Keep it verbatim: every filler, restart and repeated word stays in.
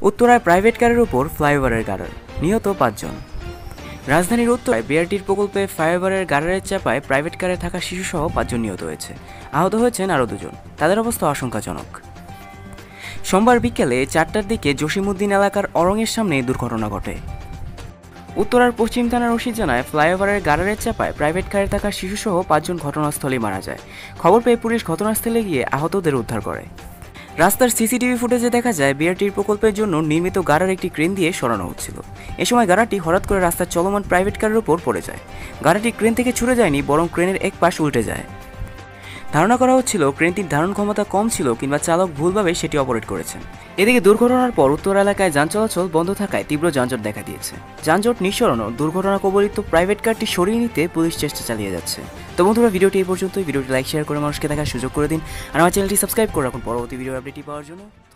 উত্তরায় প্রাইভেট কারের উপর ফ্লাইওভারের গার্ডার, নিহত পাঁচজন। রাজধানীর উত্তরায় বিআরটির প্রকল্পে ফ্লাইওভারের গার্ডারের চাপায় প্রাইভেট কারে থাকা শিশুসহ পাঁচজন নিহত হয়েছে। আহত হয়েছেন আরও দুজন, তাদের অবস্থা আশঙ্কাজনক। সোমবার বিকেলে চারটার দিকে জসিমউদ্দিন এলাকার অরঙের সামনে দুর্ঘটনা ঘটে। উত্তরার পশ্চিম থানার ওসি জানায়, ফ্লাইওভারের গার্ডারের চাপায় প্রাইভেট কারে থাকা শিশুসহ পাঁচজন ঘটনাস্থলেই মারা যায়। খবর পেয়ে পুলিশ ঘটনাস্থলে গিয়ে আহতদের উদ্ধার করে। রাস্তার সিসিটিভি ফুটেজে দেখা যায়, বিআরটির প্রকল্পের জন্য নির্মিত গাড়ার একটি ক্রেন দিয়ে সরানো হচ্ছিল। এ সময় গাড়াটি হঠাৎ করে রাস্তার চলমান প্রাইভেট কারের উপর পড়ে যায়। গাড়াটি ক্রেন থেকে ছুটে যায়নি, বরং ক্রেনের এক পাশ উল্টে যায়। ধারণা করা হচ্ছিল ক্রেনটির ধারণ ক্ষমতা কম ছিল কিংবা চালক ভুলভাবে সেটি অপারেট করেছেন। এদিকে দুর্ঘটনার পর উত্তর এলাকায় যান চলাচল বন্ধ থাকায় তীব্র যানজট দেখা দিয়েছে। যানজট নিঃসরণ ও দুর্ঘটনা কবলিত প্রাইভেট কারটি সরিয়ে নিতে পুলিশ চেষ্টা চালিয়ে যাচ্ছে। তো বন্ধুরা, ভিডিওটি এই পর্যন্তই। ভিডিওটি লাইক শেয়ার করে মানুষকে দেখার সুযোগ করে দিন, আর আমার চ্যানেলটি সাবস্ক্রাইব করে রাখুন পরবর্তী ভিডিও আপডেটটি পাওয়ার জন্য।